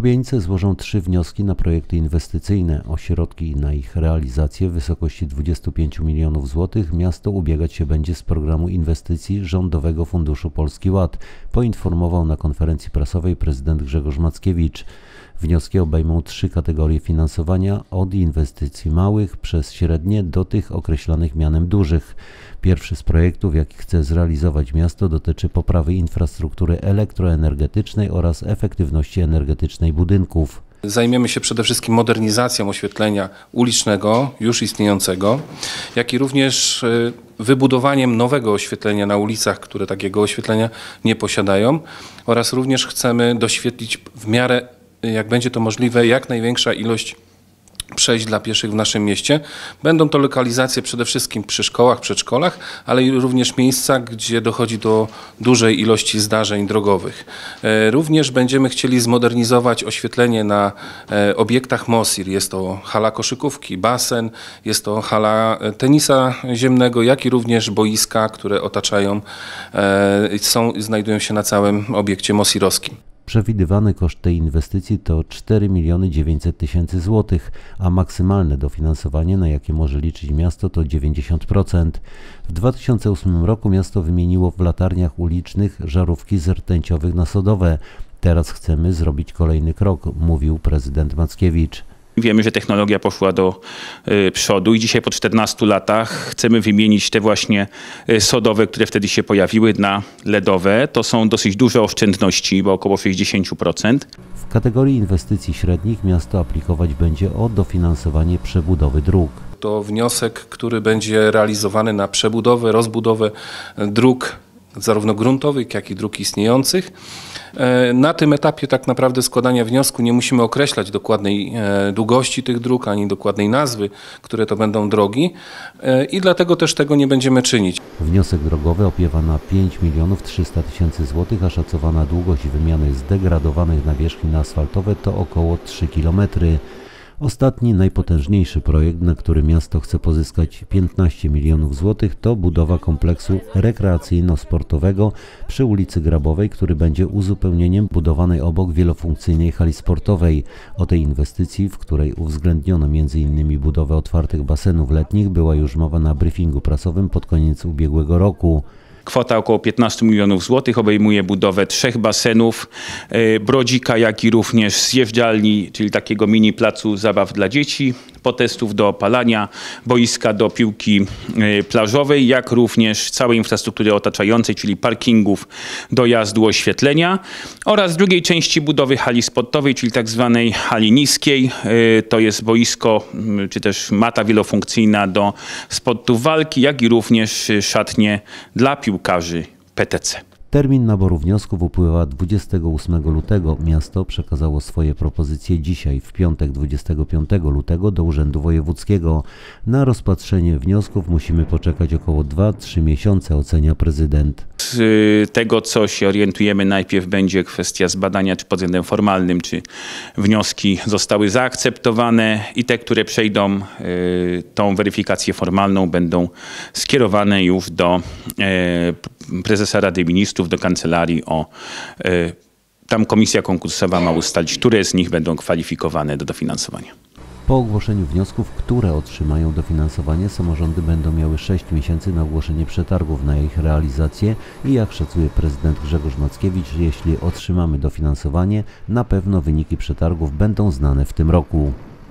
Pobieńcy złożą 3 wnioski na projekty inwestycyjne. O środki na ich realizację w wysokości 25 milionów złotych miasto ubiegać się będzie z programu inwestycji Rządowego Funduszu Polski Ład, poinformował na konferencji prasowej prezydent Grzegorz Mackiewicz. Wnioski obejmą 3 kategorie finansowania, od inwestycji małych przez średnie do tych określanych mianem dużych. Pierwszy z projektów, jaki chce zrealizować miasto, dotyczy poprawy infrastruktury elektroenergetycznej oraz efektywności energetycznej budynków. Zajmiemy się przede wszystkim modernizacją oświetlenia ulicznego, już istniejącego, jak i również wybudowaniem nowego oświetlenia na ulicach, które takiego oświetlenia nie posiadają, oraz również chcemy doświetlić w miarę, jak będzie to możliwe, jak największa ilość przejść dla pieszych w naszym mieście. Będą to lokalizacje przede wszystkim przy szkołach, przedszkolach, ale i również miejsca, gdzie dochodzi do dużej ilości zdarzeń drogowych. Również będziemy chcieli zmodernizować oświetlenie na obiektach MOSIR. Jest to hala koszykówki, basen, jest to hala tenisa ziemnego, jak i również boiska, które otaczają, znajdują się na całym obiekcie mosirowskim. Przewidywany koszt tej inwestycji to 4 900 000 złotych, a maksymalne dofinansowanie, na jakie może liczyć miasto, to 90%. W 2008 roku miasto wymieniło w latarniach ulicznych żarówki z rtęciowych na sodowe. Teraz chcemy zrobić kolejny krok, mówił prezydent Mackiewicz. Wiemy, że technologia poszła do przodu i dzisiaj po 14 latach chcemy wymienić te właśnie sodowe, które wtedy się pojawiły, na LEDowe. To są dosyć duże oszczędności, bo około 60%. W kategorii inwestycji średnich miasto aplikować będzie o dofinansowanie przebudowy dróg. To wniosek, który będzie realizowany na przebudowę, rozbudowę dróg zarówno gruntowych, jak i dróg istniejących. Na tym etapie tak naprawdę składania wniosku nie musimy określać dokładnej długości tych dróg, ani dokładnej nazwy, które to będą drogi, i dlatego też tego nie będziemy czynić. Wniosek drogowy opiewa na 5 300 000 złotych, a szacowana długość wymiany zdegradowanych nawierzchni na asfaltowe to około 3 km. Ostatni, najpotężniejszy projekt, na który miasto chce pozyskać 15 milionów złotych, to budowa kompleksu rekreacyjno-sportowego przy ulicy Grabowej, który będzie uzupełnieniem budowanej obok wielofunkcyjnej hali sportowej. O tej inwestycji, w której uwzględniono m.in. budowę otwartych basenów letnich, była już mowa na briefingu prasowym pod koniec ubiegłego roku. Kwota około 15 milionów złotych obejmuje budowę 3 basenów, Brodzika, jak i również zjeżdżalni, czyli takiego mini placu zabaw dla dzieci, potestów do opalania, boiska do piłki plażowej, jak również całej infrastruktury otaczającej, czyli parkingów, dojazdu, oświetlenia, oraz drugiej części budowy hali sportowej, czyli tak zwanej hali niskiej. To jest boisko, czy też mata wielofunkcyjna do sportów walki, jak i również szatnie dla piłkarzy PTC. Termin naboru wniosków upływa 28 lutego. Miasto przekazało swoje propozycje dzisiaj, w piątek 25 lutego, do Urzędu Wojewódzkiego. Na rozpatrzenie wniosków musimy poczekać około 2-3 miesiące, ocenia prezydent. Z tego, co się orientujemy, najpierw będzie kwestia zbadania, czy pod względem formalnym, czy wnioski zostały zaakceptowane, i te, które przejdą tą weryfikację formalną, będą skierowane już do prezesa Rady Ministrów, do kancelarii. Tam komisja konkursowa ma ustalić, które z nich będą kwalifikowane do dofinansowania. Po ogłoszeniu wniosków, które otrzymają dofinansowanie, samorządy będą miały 6 miesięcy na ogłoszenie przetargów na ich realizację i, jak szacuje prezydent Grzegorz Mackiewicz, jeśli otrzymamy dofinansowanie, na pewno wyniki przetargów będą znane w tym roku.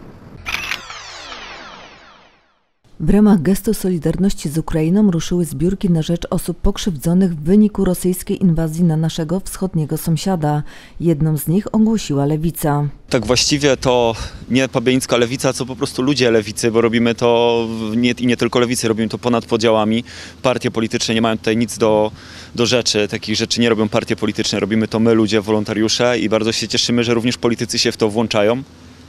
W ramach gestu solidarności z Ukrainą ruszyły zbiórki na rzecz osób pokrzywdzonych w wyniku rosyjskiej inwazji na naszego wschodniego sąsiada. Jedną z nich ogłosiła Lewica. Tak właściwie to nie pobieńska lewica, co po prostu ludzie lewicy, bo robimy to nie tylko lewicy, robimy to ponad podziałami. Partie polityczne nie mają tutaj nic do rzeczy, takich rzeczy nie robią partie polityczne, robimy to my, ludzie, wolontariusze, i bardzo się cieszymy, że również politycy się w to włączają.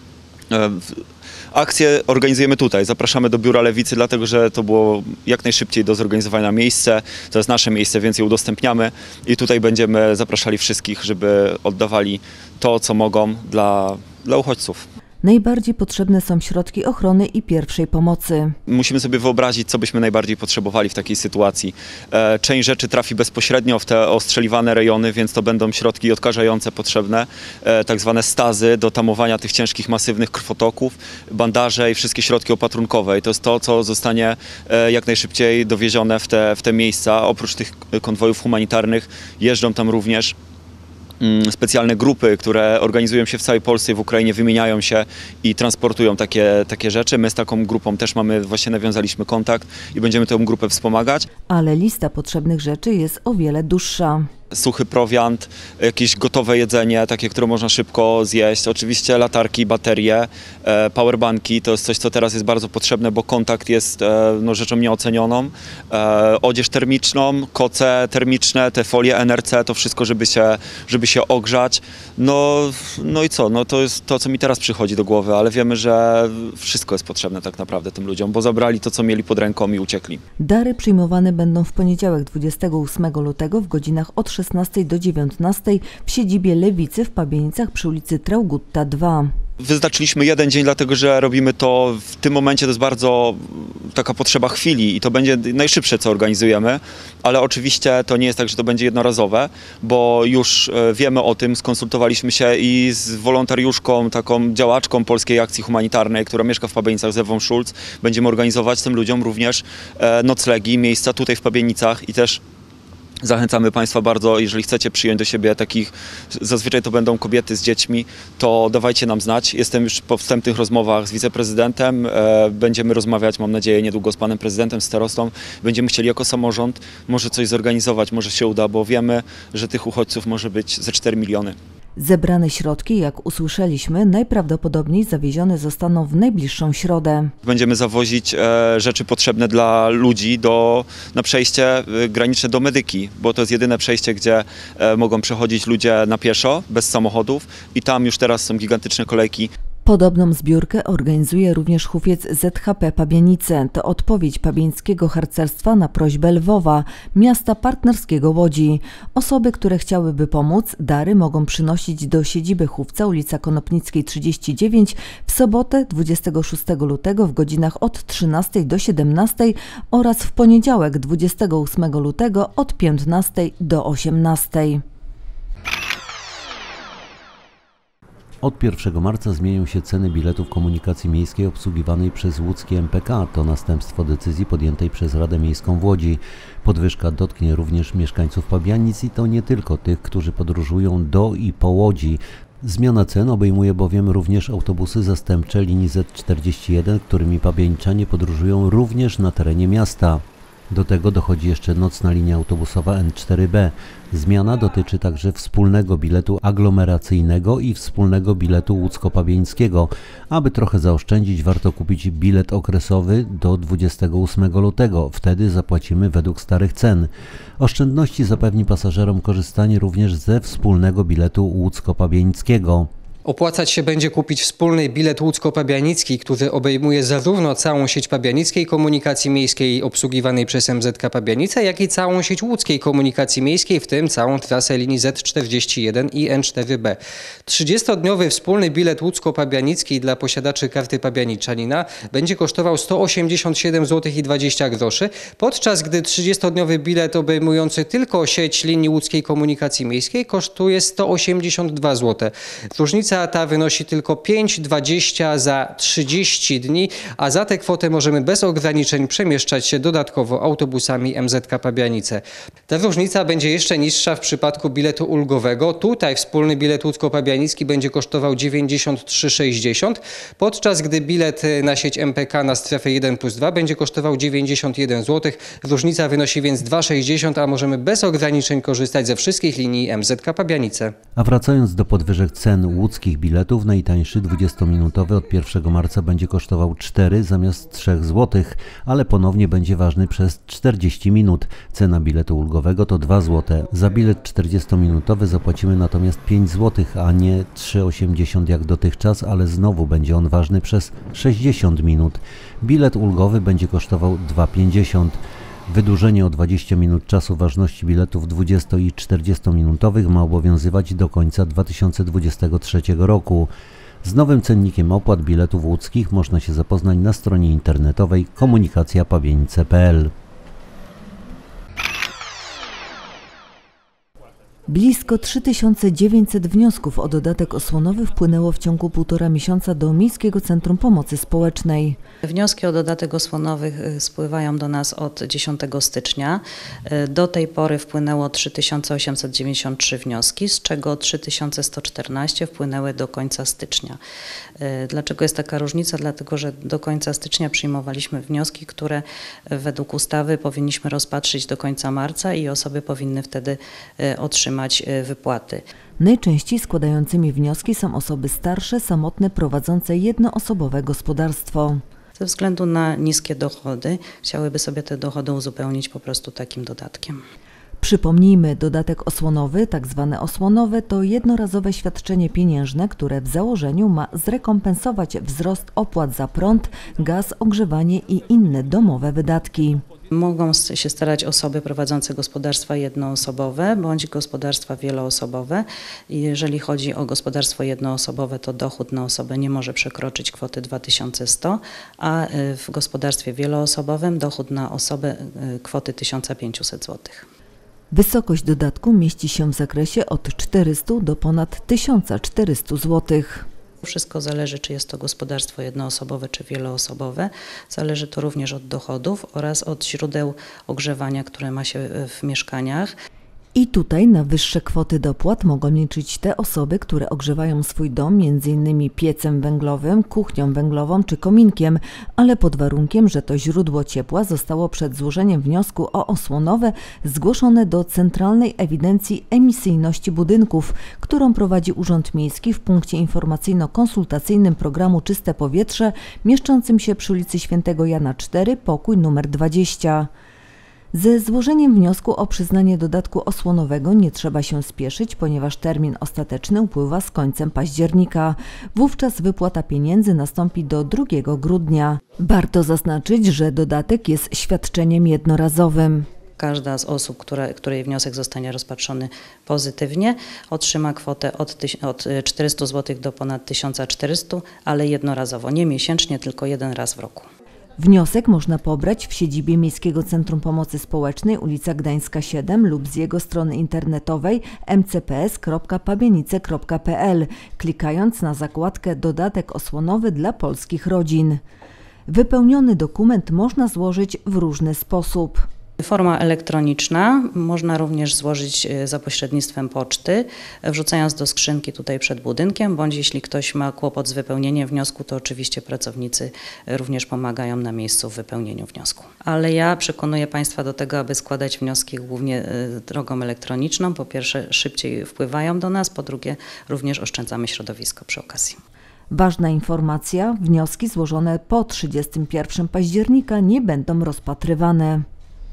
Akcję organizujemy tutaj, zapraszamy do biura Lewicy, dlatego że to było jak najszybciej do zorganizowania miejsce. To jest nasze miejsce, więc je udostępniamy i tutaj będziemy zapraszali wszystkich, żeby oddawali to, co mogą dla uchodźców. Najbardziej potrzebne są środki ochrony i pierwszej pomocy. Musimy sobie wyobrazić, co byśmy najbardziej potrzebowali w takiej sytuacji. Część rzeczy trafi bezpośrednio w te ostrzeliwane rejony, więc to będą środki odkażające potrzebne, tak zwane stazy do tamowania tych ciężkich, masywnych krwotoków, bandaże i wszystkie środki opatrunkowe. I to jest to, co zostanie jak najszybciej dowiezione w te miejsca. Oprócz tych konwojów humanitarnych jeżdżą tam również specjalne grupy, które organizują się w całej Polsce i w Ukrainie, wymieniają się i transportują takie rzeczy. My z taką grupą też właśnie nawiązaliśmy kontakt i będziemy tę grupę wspomagać. Ale lista potrzebnych rzeczy jest o wiele dłuższa. Suchy prowiant, jakieś gotowe jedzenie, takie, które można szybko zjeść. Oczywiście latarki, baterie, powerbanki, to jest coś, co teraz jest bardzo potrzebne, bo kontakt jest rzeczą nieocenioną. Odzież termiczną, koce termiczne, te folie NRC, to wszystko, żeby się ogrzać. No i co? No to jest to, co mi teraz przychodzi do głowy, ale wiemy, że wszystko jest potrzebne tak naprawdę tym ludziom, bo zabrali to, co mieli pod ręką i uciekli. Dary przyjmowane będą w poniedziałek 28 lutego w godzinach od 16 do 19 w siedzibie Lewicy w Pabienicach przy ulicy Traugutta 2. Wyznaczyliśmy jeden dzień, dlatego że robimy to w tym momencie, to jest bardzo taka potrzeba chwili i to będzie najszybsze, co organizujemy, ale oczywiście to nie jest tak, że to będzie jednorazowe, bo już wiemy o tym, skonsultowaliśmy się i z wolontariuszką, taką działaczką Polskiej Akcji Humanitarnej, która mieszka w Pabienicach, z Ewą Schulz. Będziemy organizować tym ludziom również noclegi, miejsca tutaj w Pabienicach i też zachęcamy Państwa bardzo, jeżeli chcecie przyjąć do siebie takich, zazwyczaj to będą kobiety z dziećmi, to dawajcie nam znać. Jestem już po wstępnych rozmowach z wiceprezydentem, będziemy rozmawiać, mam nadzieję, niedługo z panem prezydentem, starostą. Będziemy chcieli jako samorząd może coś zorganizować, może się uda, bo wiemy, że tych uchodźców może być ze 4 miliony. Zebrane środki, jak usłyszeliśmy, najprawdopodobniej zawiezione zostaną w najbliższą środę. Będziemy zawozić rzeczy potrzebne dla ludzi na przejście graniczne do Medyki, bo to jest jedyne przejście, gdzie mogą przechodzić ludzie na pieszo, bez samochodów i tam już teraz są gigantyczne kolejki. Podobną zbiórkę organizuje również hufiec ZHP Pabianice. To odpowiedź pabieńskiego harcerstwa na prośbę Lwowa, miasta partnerskiego Łodzi. Osoby, które chciałyby pomóc, dary mogą przynosić do siedziby hufca ulica Konopnickiej 39 w sobotę 26 lutego w godzinach od 13 do 17 oraz w poniedziałek 28 lutego od 15 do 18. Od 1 marca zmienią się ceny biletów komunikacji miejskiej obsługiwanej przez łódzkie MPK. To następstwo decyzji podjętej przez Radę Miejską w Łodzi. Podwyżka dotknie również mieszkańców Pabianic i to nie tylko tych, którzy podróżują do i po Łodzi. Zmiana cen obejmuje bowiem również autobusy zastępcze linii Z41, którymi pabianiczanie podróżują również na terenie miasta. Do tego dochodzi jeszcze nocna linia autobusowa N4B. Zmiana dotyczy także wspólnego biletu aglomeracyjnego i wspólnego biletu łódzko-pabieńskiego. Aby trochę zaoszczędzić, warto kupić bilet okresowy do 28 lutego. Wtedy zapłacimy według starych cen. Oszczędności zapewni pasażerom korzystanie również ze wspólnego biletu łódzko-pabieńskiego. Opłacać się będzie kupić wspólny bilet łódzko-pabianicki, który obejmuje zarówno całą sieć pabianickiej komunikacji miejskiej obsługiwanej przez MZK Pabianice, jak i całą sieć łódzkiej komunikacji miejskiej, w tym całą trasę linii Z41 i N4B. 30-dniowy wspólny bilet łódzko-pabianicki dla posiadaczy karty pabianiczanina będzie kosztował 187,20 zł, podczas gdy 30-dniowy bilet obejmujący tylko sieć linii łódzkiej komunikacji miejskiej kosztuje 182 zł. Różnica ta wynosi tylko 5,20 za 30 dni, a za tę kwotę możemy bez ograniczeń przemieszczać się dodatkowo autobusami MZK Pabianice. Ta różnica będzie jeszcze niższa w przypadku biletu ulgowego. Tutaj wspólny bilet łódzko-pabianicki będzie kosztował 93,60, podczas gdy bilet na sieć MPK na strefę 1+2 będzie kosztował 91 zł. Różnica wynosi więc 2,60, a możemy bez ograniczeń korzystać ze wszystkich linii MZK Pabianice. A wracając do podwyżek cen łódzkich biletów, najtańszy 20-minutowy od 1 marca będzie kosztował 4 zamiast 3 zł, ale ponownie będzie ważny przez 40 minut. Cena biletu ulgowego to 2 zł. Za bilet 40-minutowy zapłacimy natomiast 5 zł, a nie 3,80 jak dotychczas, ale znowu będzie on ważny przez 60 minut. Bilet ulgowy będzie kosztował 2,50. Wydłużenie o 20 minut czasu ważności biletów 20 i 40-minutowych ma obowiązywać do końca 2023 roku. Z nowym cennikiem opłat biletów łódzkich można się zapoznać na stronie internetowej komunikacjapabienice.pl. Blisko 3900 wniosków o dodatek osłonowy wpłynęło w ciągu 1,5 miesiąca do Miejskiego Centrum Pomocy Społecznej. Wnioski o dodatek osłonowy spływają do nas od 10 stycznia. Do tej pory wpłynęło 3893 wnioski, z czego 3114 wpłynęły do końca stycznia. Dlaczego jest taka różnica? Dlatego, że do końca stycznia przyjmowaliśmy wnioski, które według ustawy powinniśmy rozpatrzyć do końca marca i osoby powinny wtedy otrzymać wypłaty. Najczęściej składającymi wnioski są osoby starsze, samotne, prowadzące jednoosobowe gospodarstwo. Ze względu na niskie dochody chciałyby sobie te dochody uzupełnić po prostu takim dodatkiem. Przypomnijmy, dodatek osłonowy, tak zwane osłonowe, to jednorazowe świadczenie pieniężne, które w założeniu ma zrekompensować wzrost opłat za prąd, gaz, ogrzewanie i inne domowe wydatki. Mogą się starać osoby prowadzące gospodarstwa jednoosobowe bądź gospodarstwa wieloosobowe. Jeżeli chodzi o gospodarstwo jednoosobowe, to dochód na osobę nie może przekroczyć kwoty 2100, a w gospodarstwie wieloosobowym dochód na osobę kwoty 1500 zł. Wysokość dodatku mieści się w zakresie od 400 do ponad 1400 zł. Wszystko zależy, czy jest to gospodarstwo jednoosobowe, czy wieloosobowe. Zależy to również od dochodów oraz od źródeł ogrzewania, które ma się w mieszkaniach. I tutaj na wyższe kwoty dopłat mogą liczyć te osoby, które ogrzewają swój dom m.in. piecem węglowym, kuchnią węglową czy kominkiem, ale pod warunkiem, że to źródło ciepła zostało przed złożeniem wniosku o osłonowe zgłoszone do Centralnej Ewidencji Emisyjności Budynków, którą prowadzi Urząd Miejski w punkcie informacyjno-konsultacyjnym programu Czyste Powietrze mieszczącym się przy ulicy Świętego Jana 4, pokój nr 20. Ze złożeniem wniosku o przyznanie dodatku osłonowego nie trzeba się spieszyć, ponieważ termin ostateczny upływa z końcem października. Wówczas wypłata pieniędzy nastąpi do 2 grudnia. Warto zaznaczyć, że dodatek jest świadczeniem jednorazowym. Każda z osób, której wniosek zostanie rozpatrzony pozytywnie, otrzyma kwotę od 400 zł do ponad 1400, ale jednorazowo, nie miesięcznie, tylko jeden raz w roku. Wniosek można pobrać w siedzibie Miejskiego Centrum Pomocy Społecznej, ulica Gdańska 7 lub z jego strony internetowej mcps.pabienice.pl, klikając na zakładkę Dodatek osłonowy dla polskich rodzin. Wypełniony dokument można złożyć w różny sposób. Forma elektroniczna można również złożyć za pośrednictwem poczty, wrzucając do skrzynki tutaj przed budynkiem, bądź jeśli ktoś ma kłopot z wypełnieniem wniosku, to oczywiście pracownicy również pomagają na miejscu w wypełnieniu wniosku. Ale ja przekonuję Państwa do tego, aby składać wnioski głównie drogą elektroniczną. Po pierwsze, szybciej wpływają do nas, po drugie, również oszczędzamy środowisko przy okazji. Ważna informacja, wnioski złożone po 31 października nie będą rozpatrywane.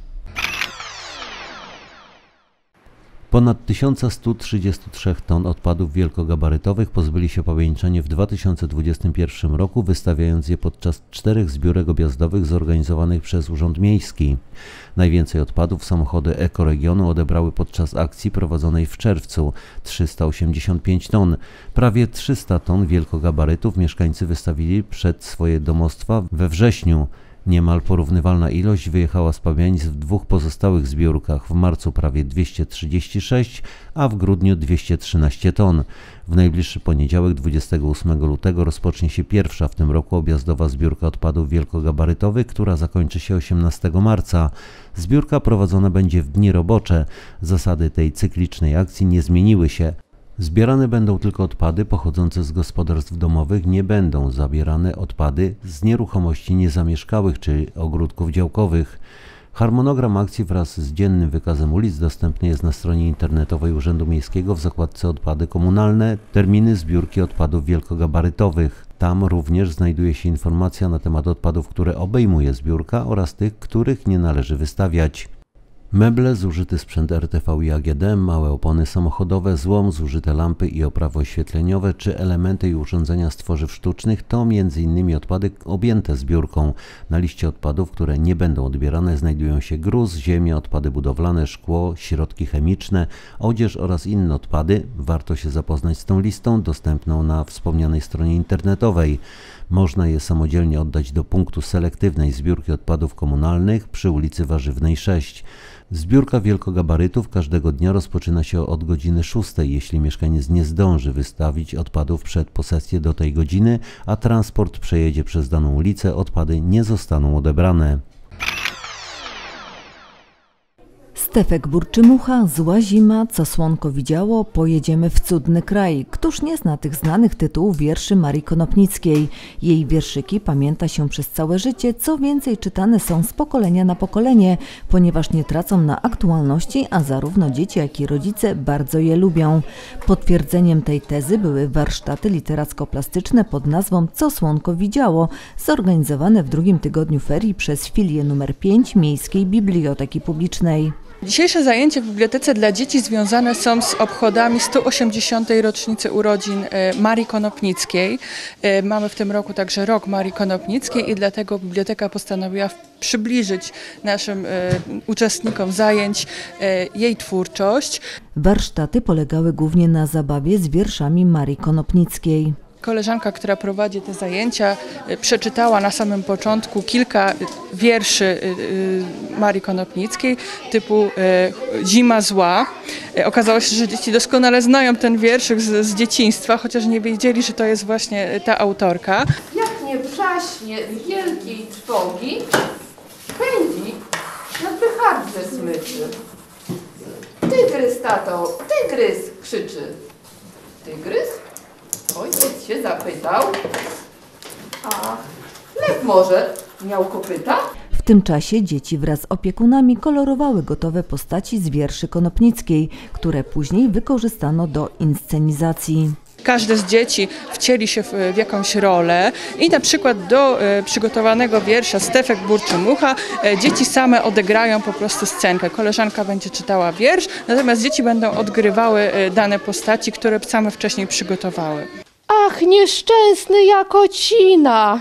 Ponad 1133 ton odpadów wielkogabarytowych pozbyli się pabiańczanie w 2021 roku, wystawiając je podczas 4 zbiórek objazdowych zorganizowanych przez Urząd Miejski. Najwięcej odpadów samochody ekoregionu odebrały podczas akcji prowadzonej w czerwcu – 385 ton. Prawie 300 ton wielkogabarytów mieszkańcy wystawili przed swoje domostwa we wrześniu. Niemal porównywalna ilość wyjechała z Pabianic w 2 pozostałych zbiórkach, w marcu prawie 236, a w grudniu 213 ton. W najbliższy poniedziałek 28 lutego rozpocznie się pierwsza w tym roku objazdowa zbiórka odpadów wielkogabarytowych, która zakończy się 18 marca. Zbiórka prowadzona będzie w dni robocze. Zasady tej cyklicznej akcji nie zmieniły się. Zbierane będą tylko odpady pochodzące z gospodarstw domowych, nie będą zabierane odpady z nieruchomości niezamieszkałych czy ogródków działkowych. Harmonogram akcji wraz z dziennym wykazem ulic dostępny jest na stronie internetowej Urzędu Miejskiego w zakładce Odpady komunalne, terminy zbiórki odpadów wielkogabarytowych. Tam również znajduje się informacja na temat odpadów, które obejmuje zbiórka oraz tych, których nie należy wystawiać. Meble, zużyty sprzęt RTV i AGD, małe opony samochodowe, złom, zużyte lampy i oprawy oświetleniowe czy elementy i urządzenia z tworzyw sztucznych to m.in. odpady objęte zbiórką. Na liście odpadów, które nie będą odbierane, znajdują się gruz, ziemia, odpady budowlane, szkło, środki chemiczne, odzież oraz inne odpady. Warto się zapoznać z tą listą dostępną na wspomnianej stronie internetowej. Można je samodzielnie oddać do punktu selektywnej zbiórki odpadów komunalnych przy ulicy Warzywnej 6. Zbiórka wielkogabarytów każdego dnia rozpoczyna się od godziny 6. Jeśli mieszkaniec nie zdąży wystawić odpadów przed posesję do tej godziny, a transport przejedzie przez daną ulicę, odpady nie zostaną odebrane. Stefek Burczymucha, Zła zima, co słonko widziało, pojedziemy w cudny kraj. Któż nie zna tych znanych tytułów wierszy Marii Konopnickiej? Jej wierszyki pamięta się przez całe życie, co więcej czytane są z pokolenia na pokolenie, ponieważ nie tracą na aktualności, a zarówno dzieci, jak i rodzice bardzo je lubią. Potwierdzeniem tej tezy były warsztaty literacko-plastyczne pod nazwą Co słonko widziało, zorganizowane w drugim tygodniu ferii przez filię nr 5 Miejskiej Biblioteki Publicznej. Dzisiejsze zajęcia w bibliotece dla dzieci związane są z obchodami 180. rocznicy urodzin Marii Konopnickiej. Mamy w tym roku także rok Marii Konopnickiej i dlatego biblioteka postanowiła przybliżyć naszym uczestnikom zajęć jej twórczość. Warsztaty polegały głównie na zabawie z wierszami Marii Konopnickiej. Koleżanka, która prowadzi te zajęcia, przeczytała na samym początku kilka wierszy Marii Konopnickiej typu Zima zła. Okazało się, że dzieci doskonale znają ten wierszyk z dzieciństwa, chociaż nie wiedzieli, że to jest właśnie ta autorka. Jak nie wrzaśnie wielkiej trwogi, pędzi na pychardze smyczy. Tygrys, tato, tygrys, krzyczy. Tygrys? Ojciec się zapytał, a lew może miał kopyta? W tym czasie dzieci wraz z opiekunami kolorowały gotowe postaci z wierszy Konopnickiej, które później wykorzystano do inscenizacji. Każde z dzieci wcieli się w jakąś rolę i na przykład do przygotowanego wiersza Stefek Burczymucha dzieci same odegrają po prostu scenkę. Koleżanka będzie czytała wiersz, natomiast dzieci będą odgrywały dane postaci, które same wcześniej przygotowały. Ach, nieszczęsny Jakocina!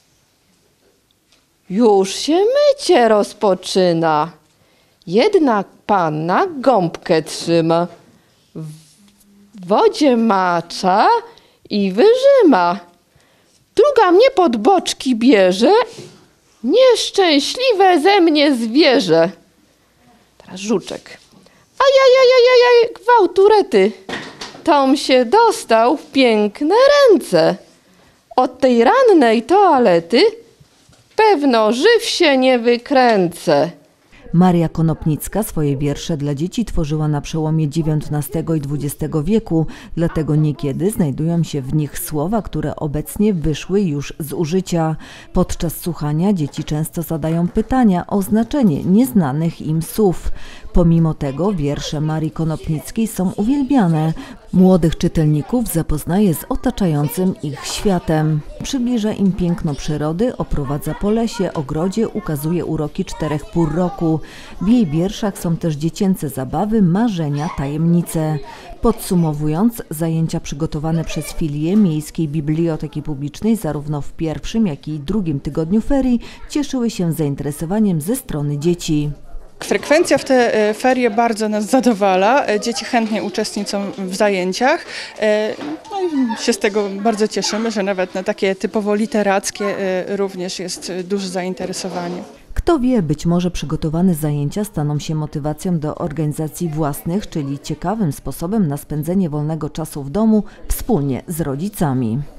Już się mycie rozpoczyna. Jedna panna gąbkę trzyma. W wodzie macza i wyżyma. Druga mnie pod boczki bierze. Nieszczęśliwe ze mnie zwierzę. Teraz żuczek. Ajajajajajaj, gwałturety. Tom się dostał w piękne ręce. Od tej rannej toalety pewno żyw się nie wykręcę. Maria Konopnicka swoje wiersze dla dzieci tworzyła na przełomie XIX i XX wieku, dlatego niekiedy znajdują się w nich słowa, które obecnie wyszły już z użycia. Podczas słuchania dzieci często zadają pytania o znaczenie nieznanych im słów. Pomimo tego wiersze Marii Konopnickiej są uwielbiane. Młodych czytelników zapoznaje z otaczającym ich światem. Przybliża im piękno przyrody, oprowadza po lesie, ogrodzie, ukazuje uroki 4 pór roku. W jej wierszach są też dziecięce zabawy, marzenia, tajemnice. Podsumowując, zajęcia przygotowane przez filię Miejskiej Biblioteki Publicznej zarówno w pierwszym, jak i drugim tygodniu ferii cieszyły się zainteresowaniem ze strony dzieci. Frekwencja w te ferie bardzo nas zadowala, dzieci chętnie uczestniczą w zajęciach, no i się z tego bardzo cieszymy, że nawet na takie typowo literackie również jest duże zainteresowanie. Kto wie, być może przygotowane zajęcia staną się motywacją do organizacji własnych, czyli ciekawym sposobem na spędzenie wolnego czasu w domu wspólnie z rodzicami.